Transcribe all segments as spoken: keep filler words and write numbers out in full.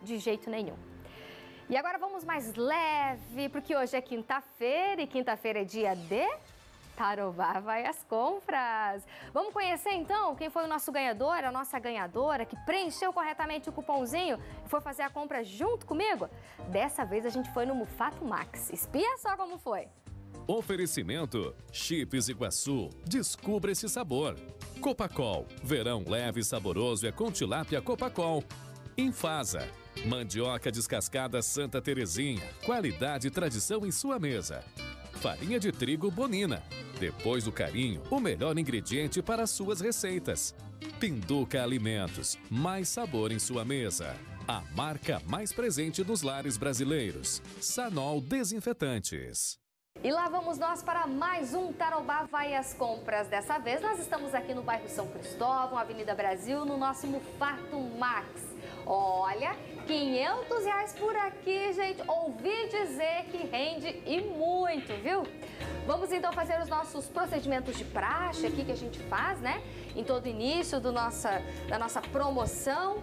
de jeito nenhum. E agora vamos mais leve, porque hoje é quinta-feira e quinta-feira é dia de Tarobá vai às compras. Vamos conhecer então quem foi o nosso ganhador, a nossa ganhadora que preencheu corretamente o cupomzinho e foi fazer a compra junto comigo? Dessa vez a gente foi no Mufato Max. Espia só como foi. Oferecimento Chips Iguaçu. Descubra esse sabor. Copacol. Verão leve e saboroso é com tilápia Copacol. Infasa. Mandioca descascada Santa Terezinha. Qualidade e tradição em sua mesa. Farinha de trigo Bonina. Depois do carinho, o melhor ingrediente para suas receitas. Pinduca Alimentos. Mais sabor em sua mesa. A marca mais presente dos lares brasileiros. Sanol Desinfetantes. E lá vamos nós para mais um Tarobá vai às compras. Dessa vez nós estamos aqui no bairro São Cristóvão, Avenida Brasil, no nosso Mufato Max. Olha, quinhentos reais por aqui, gente. Ouvi dizer que rende e muito, viu? Vamos então fazer os nossos procedimentos de praxe aqui que a gente faz, né? Em todo início do nossa, da nossa promoção.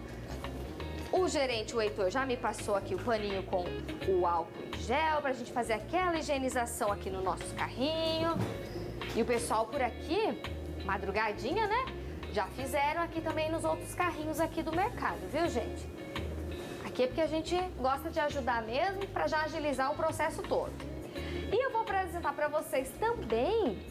O gerente, o Heitor, já me passou aqui o paninho com o álcool em gel pra gente fazer aquela higienização aqui no nosso carrinho. E o pessoal por aqui, madrugadinha, né? Já fizeram aqui também nos outros carrinhos aqui do mercado, viu, gente? Aqui é porque a gente gosta de ajudar mesmo pra já agilizar o processo todo. E eu vou apresentar pra vocês também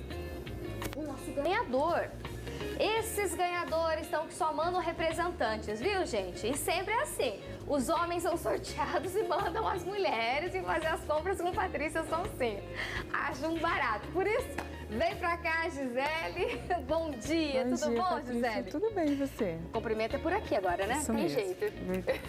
o nosso ganhador. Esses ganhadores estão que só mandam representantes, viu, gente? E sempre é assim. Os homens são sorteados e mandam as mulheres ir fazer as compras com Patrícia Sonsinha. Acho um barato. Por isso, vem pra cá, Gisele. Bom dia. Bom Tudo dia, bom, Patrícia? Gisele? Tudo bem, e você? O cumprimento é por aqui agora, né? Isso Tem mesmo. jeito. Verdade.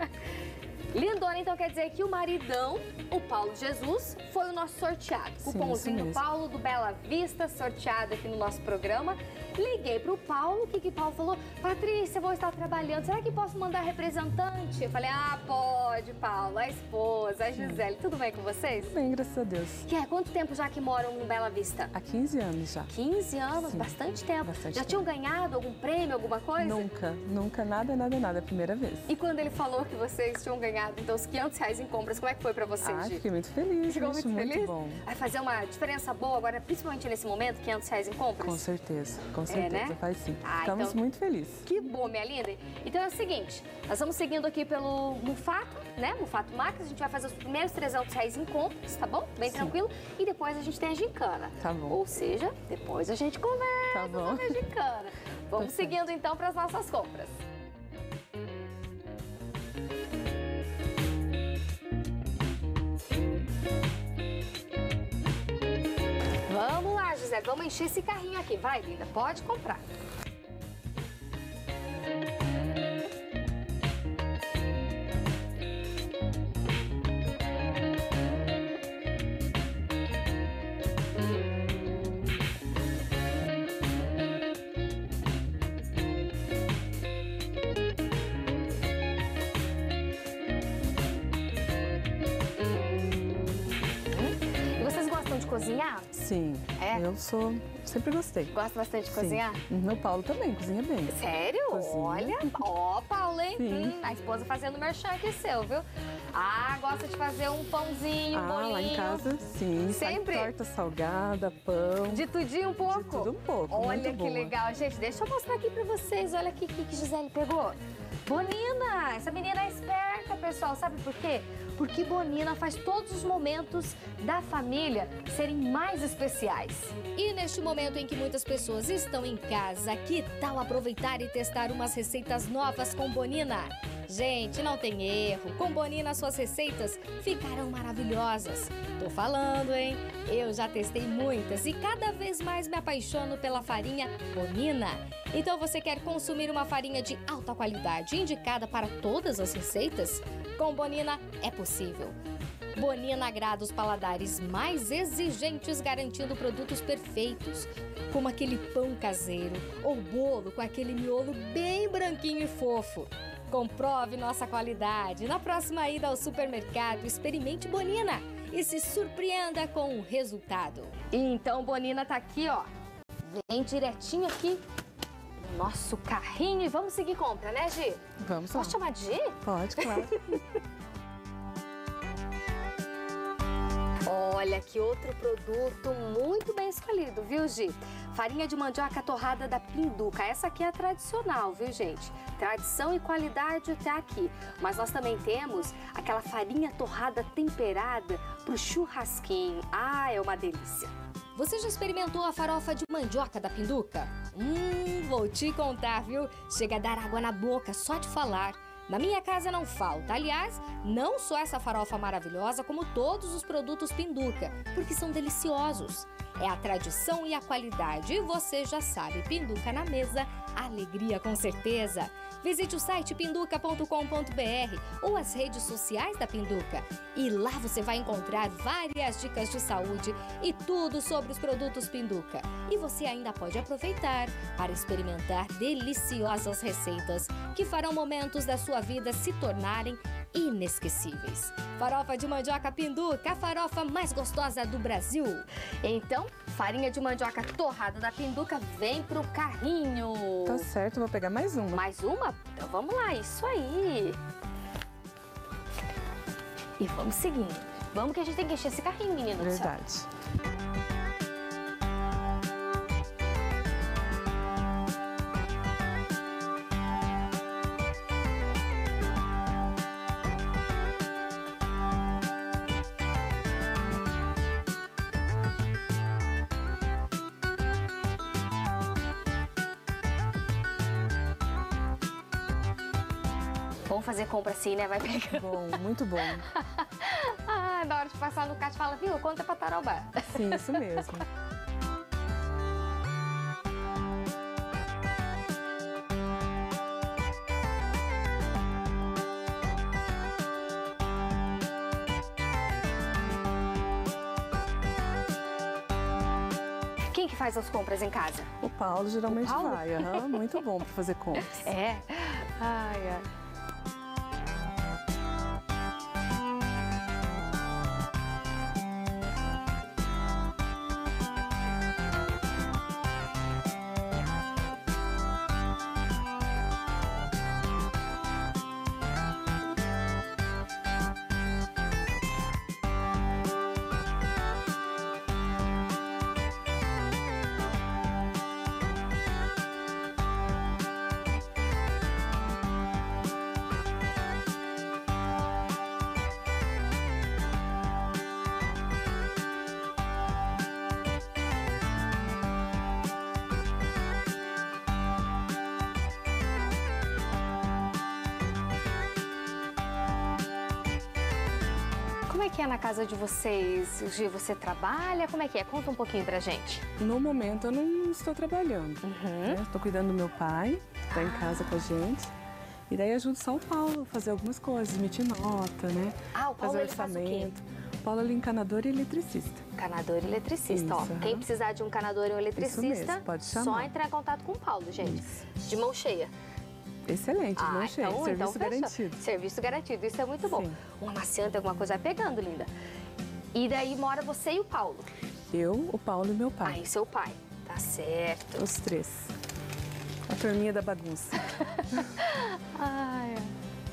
Lindona, então quer dizer que o maridão, o Paulo Jesus, foi o nosso sorteado. Sim, Cupomzinho isso do mesmo. Paulo do Bela Vista, sorteado aqui no nosso programa. Liguei pro Paulo, o que que o Paulo falou? Patrícia, vou estar trabalhando, será que posso mandar representante? Eu falei, ah, pode, Paulo, a esposa, a Gisele, tudo bem com vocês? Tudo bem, graças a Deus. Que é, quanto tempo já que moram no Bela Vista? Há quinze anos já. quinze anos, Sim, bastante tempo. bastante já tempo. tinham ganhado algum prêmio, alguma coisa? Nunca, nunca, nada, nada, nada, é a primeira vez. E quando ele falou que vocês tinham ganhado, então, os quinhentos reais em compras, como é que foi pra vocês, Ah, Gi? fiquei muito feliz, Ficou gente, muito feliz? bom. Vai fazer uma diferença boa agora, principalmente nesse momento, quinhentos reais em compras? Com certeza, com certeza, né? faz sim. Ah, Estamos então- muito felizes. Que bom, minha linda. Então é o seguinte, nós vamos seguindo aqui pelo Mufato, né? Mufato Max, a gente vai fazer os primeiros trezentos reais em compras, tá bom? Bem Sim. tranquilo. E depois a gente tem a gincana. Tá bom. Ou seja, depois a gente conversa Tá bom. sobre a gincana. Vamos Tá certo. seguindo então para as nossas compras. Vamos lá, Gisele, vamos encher esse carrinho aqui. Vai, linda, pode comprar. E vocês gostam de cozinhar? Sim, É? eu sou, sempre gostei. Gosta bastante de Sim. cozinhar? Meu Paulo também, cozinha bem. Sério? Cozinha. Olha, ó, Paulo, hein? Sim. Hum, a esposa fazendo merchan aqui seu, viu? Ah, gosta de fazer um pãozinho, um Ah, bolinho. lá em casa, sim. Sempre? Faz torta salgada, pão. De tudinho um pouco? De tudo um pouco, Olha muito que boa. legal. Gente, deixa eu mostrar aqui pra vocês. Olha aqui o que que Gisele pegou. Bonina! Essa menina é esperta, pessoal. Sabe por quê? Porque Bonina faz todos os momentos da família serem mais especiais. E neste momento em que muitas pessoas estão em casa, que tal aproveitar e testar umas receitas novas com Bonina? Gente, não tem erro. Com Bonina, suas receitas ficarão maravilhosas. Tô falando, hein? Eu já testei muitas e cada vez mais me apaixono pela farinha Bonina. Então você quer consumir uma farinha de alta qualidade indicada para todas as receitas? Com Bonina é possível. Bonina agrada os paladares mais exigentes, garantindo produtos perfeitos, como aquele pão caseiro ou bolo com aquele miolo bem branquinho e fofo. Comprove nossa qualidade. Na próxima ida ao supermercado, experimente Bonina e se surpreenda com o resultado. Então, Bonina tá aqui, ó. Vem direitinho aqui no nosso carrinho e vamos seguir compra, né, Gi? Vamos lá. Posso chamar de Gi? Pode, claro. Olha que outro produto muito bem escolhido, viu, Gi? Farinha de mandioca torrada da Pinduca. Essa aqui é a tradicional, viu, gente? Tradição e qualidade até aqui. Mas nós também temos aquela farinha torrada temperada pro churrasquinho. Ah, é uma delícia. Você já experimentou a farofa de mandioca da Pinduca? Hum, vou te contar, viu? Chega a dar água na boca só de falar. Na minha casa não falta. Aliás, não só essa farofa maravilhosa, como todos os produtos Pinduca, porque são deliciosos. É a tradição e a qualidade. E você já sabe, Pinduca na mesa, alegria com certeza. Visite o site pinduca ponto com ponto br ou as redes sociais da Pinduca. E lá você vai encontrar várias dicas de saúde e tudo sobre os produtos Pinduca. E você ainda pode aproveitar para experimentar deliciosas receitas que farão momentos da sua vida se tornarem inesquecíveis. Farofa de mandioca Pinduca, a farofa mais gostosa do Brasil. Então, farinha de mandioca torrada da Pinduca vem pro carrinho. Tá certo, vou pegar mais uma. Mais uma? Então vamos lá, isso aí. E vamos seguindo. Vamos que a gente tem que encher esse carrinho, menino do céu. Verdade. Vamos fazer compra assim, né? Vai pegar. Bom, muito bom. Ah, na hora de passar no caixa, fala, viu, conta pra Tarobá. Sim, isso mesmo. Quem que faz as compras em casa? O Paulo geralmente O Paulo? vai. Aham, muito bom para fazer compras. É? Ai, ai. Como é que é na casa de vocês? Gi, você trabalha? Como é que é? Conta um pouquinho pra gente. No momento eu não estou trabalhando. Uhum. Estou cuidando do meu pai, que está em casa com a gente. E daí ajudo só o Paulo a fazer algumas coisas, emitir nota, né? Ah, o Paulo fazer ele faz o quê? orçamento. O Paulo ele é encanador e eletricista. Encanador e eletricista, ó. Isso, aham. Quem precisar de um encanador e um eletricista, mesmo, pode chamar. só entrar em contato com o Paulo, gente. Isso. De mão cheia. Excelente, Ah, não cheio, então, serviço então fechou. garantido. Serviço garantido, isso é muito bom. Sim. Um amaciante, alguma coisa vai pegando, linda. E daí mora você e o Paulo. Eu, o Paulo e meu pai. Aí, seu pai. Tá certo. Os três. A turminha da bagunça. Ai, ai.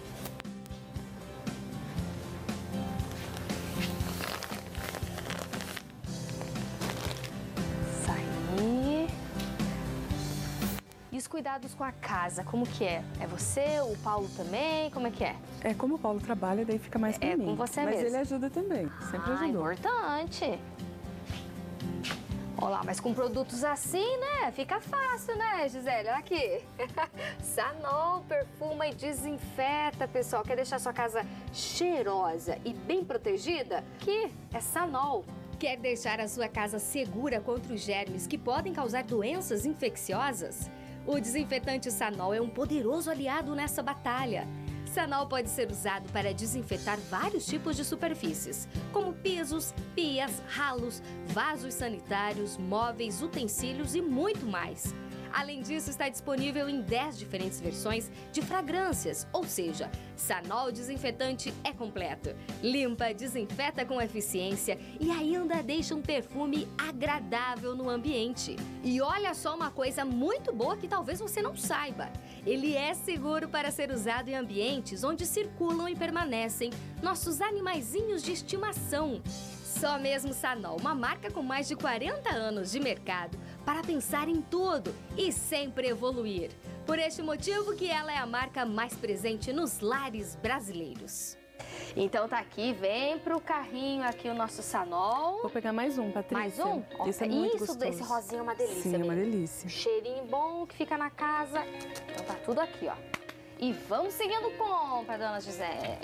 Sair. E os cuidados com a casa, como que é? É você, o Paulo também? Como é que é? É como o Paulo trabalha, daí fica mais pra É mim. com você Mas mesmo. ele ajuda também, sempre ah, ajudou. importante. Olha lá, mas com produtos assim, né? Fica fácil, né, Gisele? Olha aqui. Sanol perfuma e desinfeta, pessoal. Quer deixar sua casa cheirosa e bem protegida? Aqui é Sanol. Quer deixar a sua casa segura contra os germes que podem causar doenças infecciosas? O desinfetante Sanol é um poderoso aliado nessa batalha. Sanol pode ser usado para desinfetar vários tipos de superfícies, como pisos, pias, ralos, vasos sanitários, móveis, utensílios e muito mais. Além disso, está disponível em dez diferentes versões de fragrâncias, ou seja, Sanol desinfetante é completo. Limpa, desinfeta com eficiência e ainda deixa um perfume agradável no ambiente. E olha só uma coisa muito boa que talvez você não saiba. Ele é seguro para ser usado em ambientes onde circulam e permanecem nossos animaizinhos de estimação. Só mesmo Sanol, uma marca com mais de quarenta anos de mercado, para pensar em tudo e sempre evoluir. Por este motivo que ela é a marca mais presente nos lares brasileiros. Então tá aqui, vem pro carrinho aqui o nosso Sanol. Vou pegar mais um, Patrícia. Mais um? Esse é muito Isso, gostoso. Esse rosinho é uma delícia. Sim, é uma menina. delícia. Cheirinho bom que fica na casa. Então tá tudo aqui, ó. E vamos seguindo compra, dona Gisele.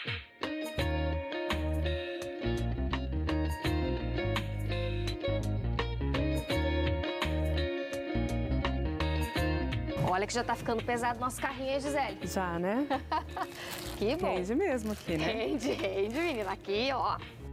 Olha que já tá ficando pesado nosso carrinho, hein, Gisele? Já, né? Que bom. Rende mesmo aqui, né? Rende, rende, menina. Aqui, ó.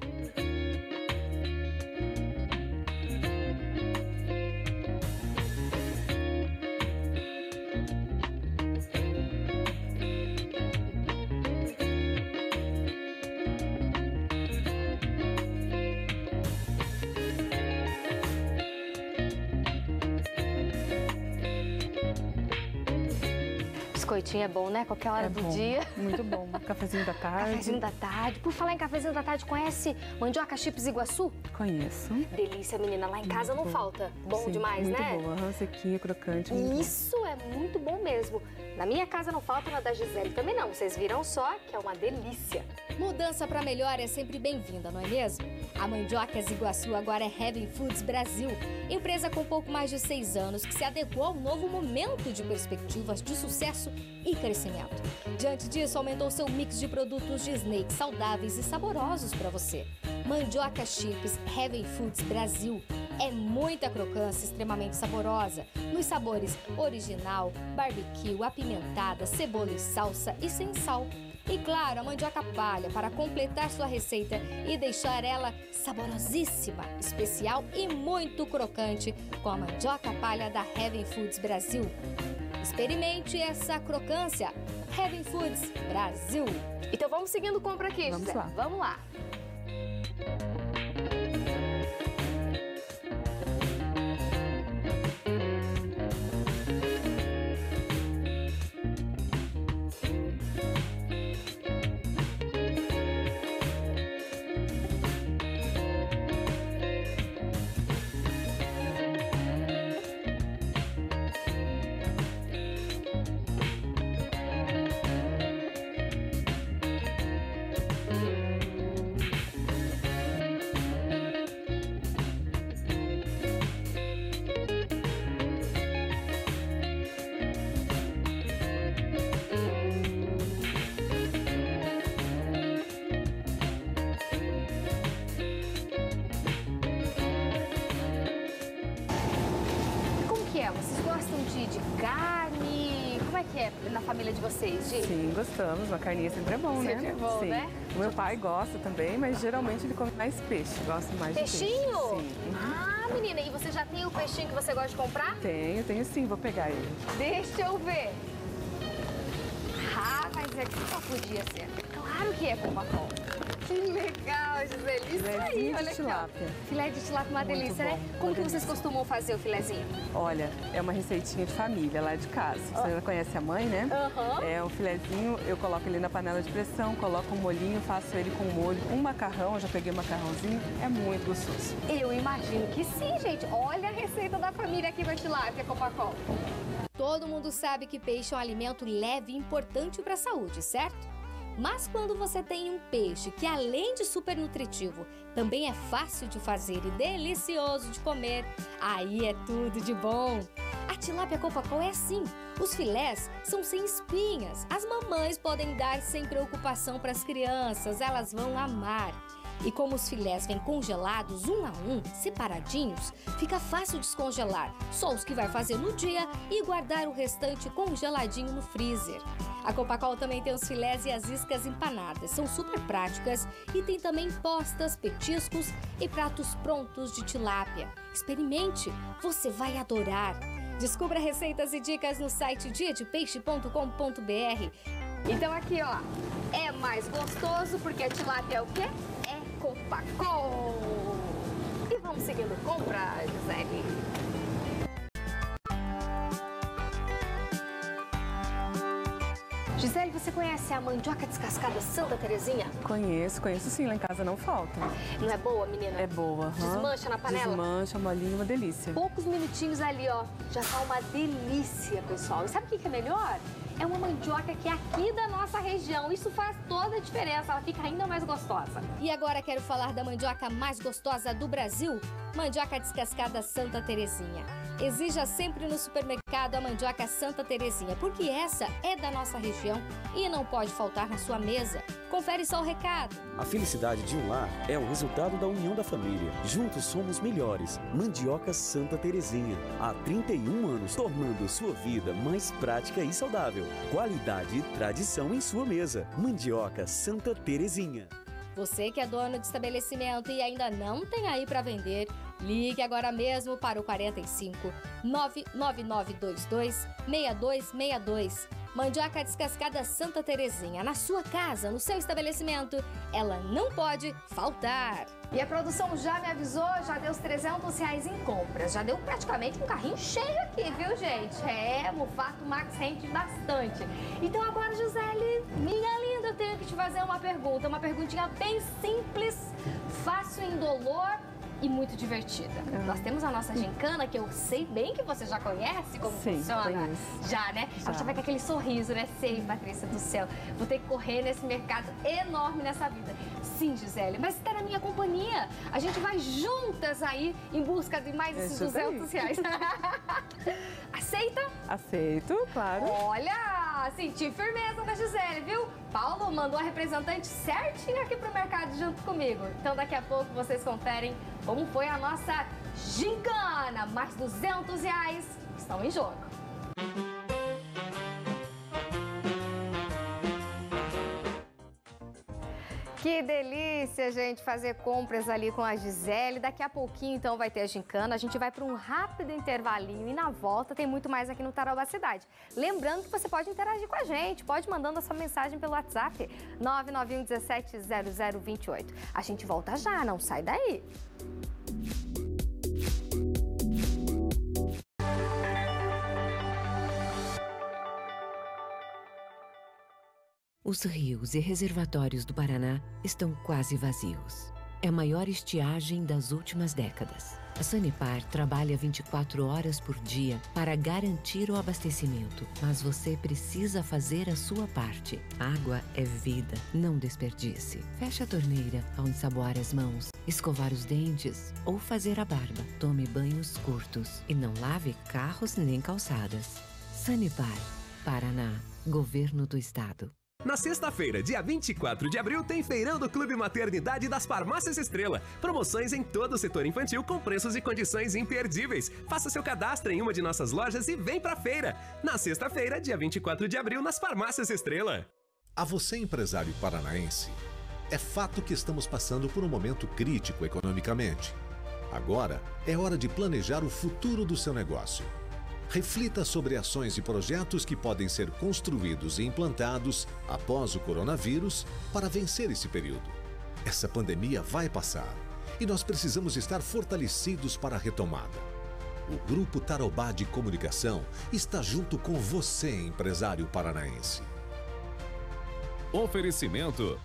Biscoitinho é bom, né? Qualquer hora É do bom, dia. muito bom. Cafezinho da tarde. Cafezinho da tarde. Por falar em cafezinho da tarde, conhece Mandioca Chips Iguaçu? Conheço. Delícia, menina. Lá em casa Muito não boa. falta. Bom Sim, demais, muito né? Muito boa. Aham, sequinha, crocante. Muito Isso é muito bom mesmo. Na minha casa não falta, na da Gisele também não. Vocês viram só que é uma delícia. Mudança para melhor é sempre bem-vinda, não é mesmo? A Mandiocas Iguaçu agora é Heaven Foods Brasil, empresa com pouco mais de seis anos que se adequou ao novo momento de perspectivas de sucesso e crescimento. Diante disso, aumentou seu mix de produtos de snake saudáveis e saborosos para você. Mandioca Chips Heaven Foods Brasil é muita crocância extremamente saborosa, nos sabores original, barbecue, apimentada, cebola e salsa e sem sal. E claro, a mandioca palha para completar sua receita e deixar ela saborosíssima, especial e muito crocante com a mandioca palha da Heaven Foods Brasil. Experimente essa crocância. Heaven Foods Brasil. Então vamos seguindo compra aqui, Vamos José. lá. Vamos lá. Vocês gostam de, de carne? Como é que é na família de vocês, Gi? Sim, gostamos. Uma carninha sempre é bom, Sempre né? é bom, Sim. né? O meu pai gosta também, mas geralmente ele come mais peixe. Gosta mais Peixinho? de peixe. Sim. Uhum. Ah, menina, e você já tem o peixinho que você gosta de comprar? Tenho, tenho sim. Vou pegar ele. Deixa eu ver. Ah, mas aqui só podia ser. Claro que é com bacon. Que legal, Gisele. Isso aí, Filézinho de olha aqui, ó. tilápia. Filé de tilápia, uma Muito delícia, bom, né? uma Como que delícia. vocês costumam fazer o filézinho? Olha, é uma receitinha de família lá de casa. Você já conhece a mãe, né? Aham. É um filezinho, eu coloco ele na panela de pressão, coloco um molhinho, faço ele com molho, um macarrão, já peguei o macarrãozinho, é muito gostoso. Eu imagino que sim, gente. Olha a receita da família aqui da tilápia Copacol. Todo mundo sabe que peixe é um alimento leve e importante para a saúde, certo? Mas quando você tem um peixe que, além de super nutritivo, também é fácil de fazer e delicioso de comer, aí é tudo de bom. A tilápia Copacol é assim. Os filés são sem espinhas. As mamães podem dar sem preocupação para as crianças, elas vão amar. E como os filés vêm congelados um a um, separadinhos, fica fácil descongelar. Só os que vai fazer no dia e guardar o restante congeladinho no freezer. A Copacol também tem os filés e as iscas empanadas. São super práticas e tem também postas, petiscos e pratos prontos de tilápia. Experimente, você vai adorar. Descubra receitas e dicas no site dia de peixe ponto com ponto br. Então aqui, ó, é mais gostoso porque a tilápia é o quê? É Copacol. E vamos seguindo compra, Gisele. Gisele, você conhece a mandioca descascada Santa Terezinha? Conheço, conheço sim, lá em casa não falta. Não é boa, menina? É boa. Desmancha na panela? Desmancha, molinho, uma delícia. Poucos minutinhos ali, ó, já tá uma delícia, pessoal. E sabe o que que é melhor? É uma mandioca que é aqui da nossa região. Isso faz toda a diferença, ela fica ainda mais gostosa. E agora quero falar da mandioca mais gostosa do Brasil, mandioca descascada Santa Terezinha. Exija sempre no supermercado a mandioca Santa Terezinha, porque essa é da nossa região e não pode faltar na sua mesa. Confere só o recado. A felicidade de um lar é o resultado da união da família. Juntos somos melhores. Mandioca Santa Terezinha. Há trinta e um anos, tornando sua vida mais prática e saudável. Qualidade e tradição em sua mesa. Mandioca Santa Terezinha. Você que é dono de estabelecimento e ainda não tem aí para vender, ligue agora mesmo para o quarenta e cinco, nove nove nove dois dois, seis dois seis dois. Mandioca descascada Santa Terezinha, na sua casa, no seu estabelecimento, ela não pode faltar. E a produção já me avisou, já deu os trezentos reais em compras. Já deu praticamente um carrinho cheio aqui, viu, gente? É, Mufato Max rende bastante. Então agora, Gisele, minha linda, eu tenho que te fazer uma pergunta. Uma perguntinha bem simples, fácil, indolor e muito divertida. Ah. Nós temos a nossa gincana, que eu sei bem que você já conhece como Sim, funciona. Conheço. Já, né? Já. A gente vai com aquele sorriso, né? Sei, Patrícia do céu. Vou ter que correr nesse mercado enorme nessa vida. Sim, Gisele, mas está na minha companhia. A gente vai juntas aí em busca de mais esses duzentos reais. Aceita? Aceito, claro. Olha, senti firmeza da Gisele, viu? Paulo mandou a representante certinho aqui pro mercado junto comigo. Então daqui a pouco vocês conferem como foi a nossa gincana. Mais duzentos reais estão em jogo. Que delícia, gente, fazer compras ali com a Gisele. Daqui a pouquinho, então, vai ter a gincana. A gente vai para um rápido intervalinho e na volta tem muito mais aqui no Tarobá Cidade. Lembrando que você pode interagir com a gente, pode mandando a sua mensagem pelo WhatsApp nove nove um um sete zero zero dois oito. A gente volta já, não sai daí. Os rios e reservatórios do Paraná estão quase vazios. É a maior estiagem das últimas décadas. A Sanepar trabalha vinte e quatro horas por dia para garantir o abastecimento, mas você precisa fazer a sua parte. Água é vida, não desperdice. Feche a torneira ao ensaboar as mãos, escovar os dentes ou fazer a barba. Tome banhos curtos e não lave carros nem calçadas. Sanepar, Paraná, Governo do Estado. Na sexta-feira, dia vinte e quatro de abril, tem Feirão do Clube Maternidade das Farmácias Estrela. Promoções em todo o setor infantil com preços e condições imperdíveis. Faça seu cadastro em uma de nossas lojas e vem pra feira. Na sexta-feira, dia vinte e quatro de abril, nas Farmácias Estrela. A você, empresário paranaense, é fato que estamos passando por um momento crítico economicamente. Agora é hora de planejar o futuro do seu negócio. Reflita sobre ações e projetos que podem ser construídos e implantados após o coronavírus para vencer esse período. Essa pandemia vai passar e nós precisamos estar fortalecidos para a retomada. O Grupo Tarobá de Comunicação está junto com você, empresário paranaense. Oferecimento.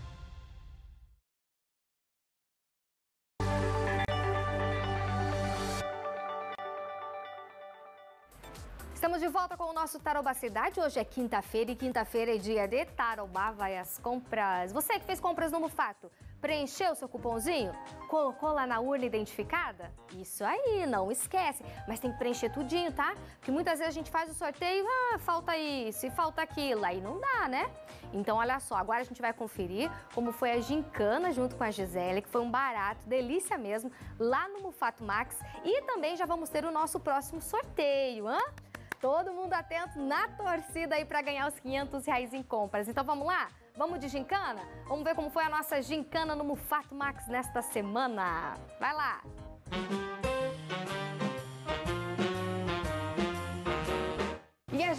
Estamos de volta com o nosso Tarobá Cidade. Hoje é quinta-feira e quinta-feira é dia de Tarobá Vai às Compras. Você que fez compras no Mufato, preencheu seu cupomzinho? Colocou lá na urna identificada? Isso aí, não esquece. Mas tem que preencher tudinho, tá? Porque muitas vezes a gente faz o sorteio, ah, falta isso e falta aquilo. Aí não dá, né? Então, olha só, agora a gente vai conferir como foi a gincana junto com a Gisele, que foi um barato, delícia mesmo, lá no Mufato Max. E também já vamos ter o nosso próximo sorteio, hã? Todo mundo atento na torcida aí para ganhar os quinhentos reais em compras. Então vamos lá? Vamos de gincana? Vamos ver como foi a nossa gincana no Mufato Max nesta semana. Vai lá!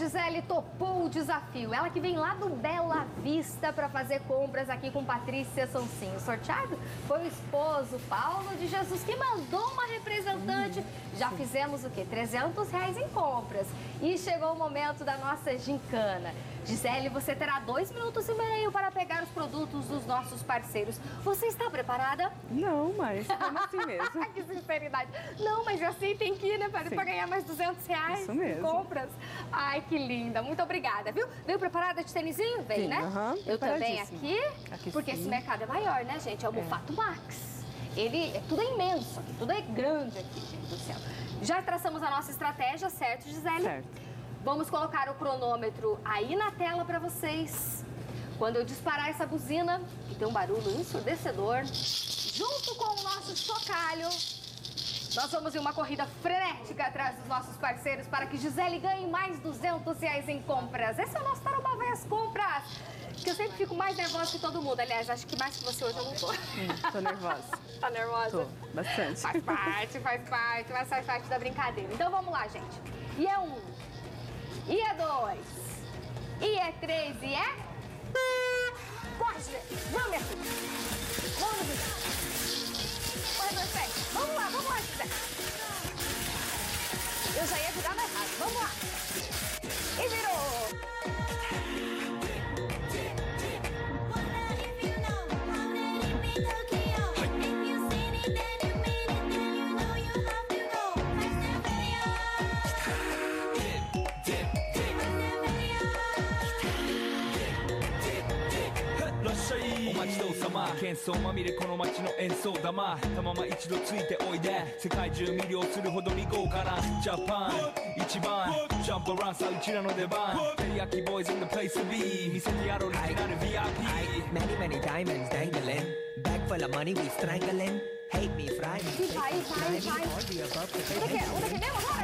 Gisele topou o desafio. Ela que vem lá do Bela Vista para fazer compras aqui com Patrícia Sonsinho. O sorteado foi o esposo Paulo de Jesus que mandou uma representante. Já fizemos o quê? trezentos reais em compras. E chegou o momento da nossa gincana. Gisele, você terá dois minutos e meio para pegar os produtos dos nossos parceiros. Você está preparada? Não, mas como assim mesmo? Que sinceridade. Não, mas assim tem que ir, né, para ganhar mais duzentos reais. Isso mesmo. Compras. Ai, que linda. Muito obrigada, viu? Veio preparada de tênisinho? Vem, sim, né? Uh-huh, eu também aqui, aqui porque sim. esse mercado é maior, né, gente? É o Mufato Max. Ele, é, tudo é imenso aqui, tudo é grande aqui, gente do céu. Já traçamos a nossa estratégia, certo, Gisele? Certo. Vamos colocar o cronômetro aí na tela para vocês. Quando eu disparar essa buzina, que tem um barulho ensurdecedor, junto com o nosso chocalho, nós vamos em uma corrida frenética atrás dos nossos parceiros para que Gisele ganhe mais duzentos reais em compras. Esse é o nosso Tarobá Vai às Compras. Que eu sempre fico mais nervosa que todo mundo. Aliás, acho que mais que você hoje eu não tô. Hum, tô nervosa. Tá nervosa? Tô, bastante. Faz parte, faz parte, mas faz parte da brincadeira. Então vamos lá, gente. E é um, e é dois, e é três, e é... Corre, Gisele. Vamos, minha filha. Vamos, Gisele. Corredor frente. Vamos lá, vamos lá, Gisele. Eu já ia virar mais rápido. Vamos lá. E virou. Many, many diamonds dangling. Bag full of money, we strangling. Hate me, fry me. Vai, vai, vai. Onde é que é? Onde é que é mesmo agora?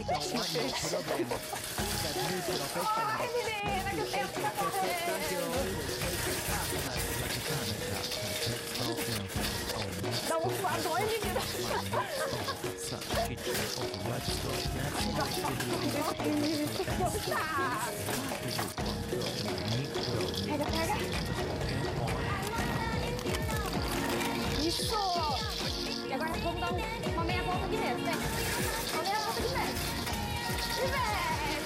Ai, menina, que o tempo tá correndo. Dá um suador, menina. Pega, pega. Isso! E agora vamos dar um, uma meia volta aqui mesmo, né? Uma meia volta aqui mesmo. E vem!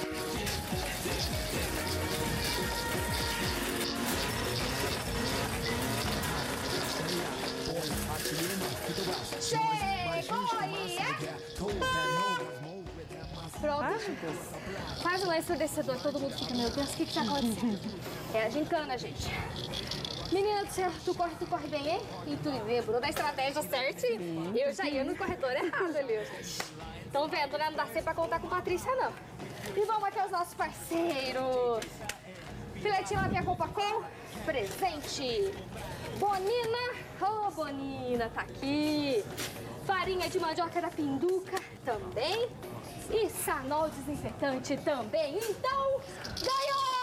Chegou aí, é? Pronto. Ai, Faz um ensurdecedor, todo mundo fica, meu Deus, o que que tá acontecendo? É a gincana, gente. Menina do céu, tu corre, tu corre bem, hein? E tu lembrou da estratégia certinho. Eu já ia no corredor errado ali, gente. Estão vendo, né? Não dá sempre pra contar com Patrícia, não. E vamos aqui aos nossos parceiros. Filetinho lá via Copacol, presente. Bonina, ô oh, Bonina, tá aqui. Farinha de mandioca da Pinduca, também. E Sanol desinfetante também. Então, ganhou!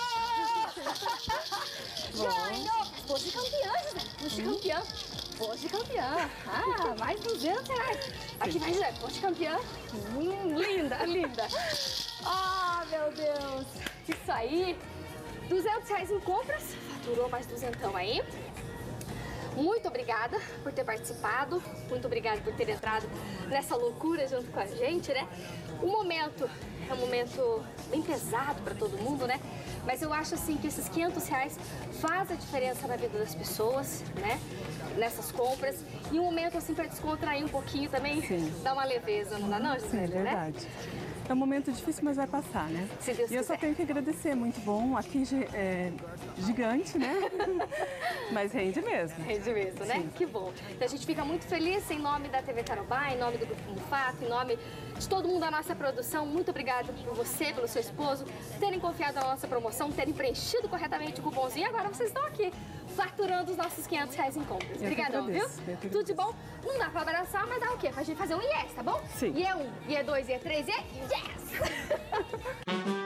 Ganhou! Fosse campeã, Gisele. Fosse campeã. Fosse campeã. Ah, mais duzentos reais. Aqui vai, Gisele. Fosse campeã. Hum, linda, linda. Ah, oh, meu Deus. Isso aí. duzentos reais em compras. Faturou mais duzentão aí. Muito obrigada por ter participado. Muito obrigada por ter entrado nessa loucura junto com a gente, né? O momento é um momento bem pesado para todo mundo, né? Mas eu acho assim que esses quinhentos reais faz a diferença na vida das pessoas, né? Nessas compras. E um momento assim para descontrair um pouquinho também, sim, dá uma leveza, não dá não, Gisele? Sim, é verdade. Né? É um momento difícil, mas vai passar, né? Se Deus e eu quiser. só tenho que agradecer, muito bom. Aqui é gigante, né? Mas rende mesmo. Rende mesmo, né? Sim. Que bom. Então a gente fica muito feliz em nome da T V Tarobá, em nome do Grupo Mufato, em nome de todo mundo da nossa produção. Muito obrigada por você, pelo seu esposo, terem confiado na nossa promoção, terem preenchido corretamente o cupomzinho. E agora vocês estão aqui, faturando os nossos quinhentos reais em compras. Obrigadão, viu? Tudo de bom? Não dá pra abraçar, mas dá o quê? Pra gente fazer um yes, tá bom? Sim. E é um, e é dois, e é três, e é yes!